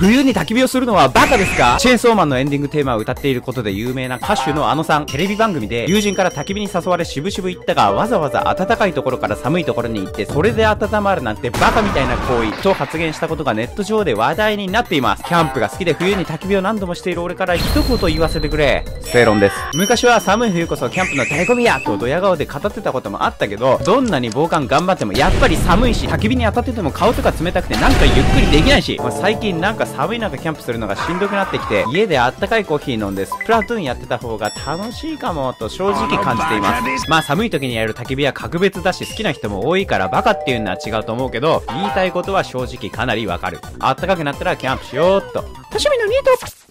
冬に焚き火をするのはバカですか？チェーンソーマンのエンディングテーマを歌っていることで有名な歌手のあのさん、テレビ番組で友人から焚き火に誘われ渋々行ったが、わざわざ暖かいところから寒いところに行ってそれで温まるなんてバカみたいな行為と発言したことがネット上で話題になっています。キャンプが好きで冬に焚き火を何度もしている俺から一言言わせてくれ。正論です。昔は寒い冬こそキャンプの醍醐味やとドヤ顔で語ってたこともあったけど、どんなに防寒頑張ってもやっぱり寒いし、焚き火に当たってても顔とか冷たくてなんかゆっくりできないし、最近なんか寒い中キャンプするのがしんどくなってきて、家であったかいコーヒー飲んでスプラトゥーンやってた方が楽しいかもと正直感じています。まあ寒い時にやる焚き火は格別だし好きな人も多いからバカっていうのは違うと思うけど、言いたいことは正直かなりわかる。あったかくなったらキャンプしようっと。多趣味のニート